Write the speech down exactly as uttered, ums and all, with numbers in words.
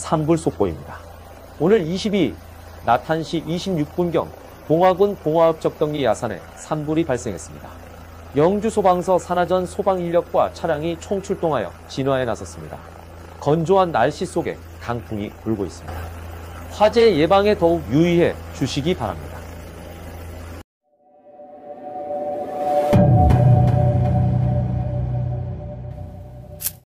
산불 속보입니다. 오늘 이십이 일 낮 한 시 이십육 분경 봉화군 봉화읍적덕리 야산에 산불이 발생했습니다. 영주소방서 산하전 소방인력과 차량이 총출동하여 진화에 나섰습니다. 건조한 날씨 속에 강풍이 불고 있습니다. 화재 예방에 더욱 유의해 주시기 바랍니다.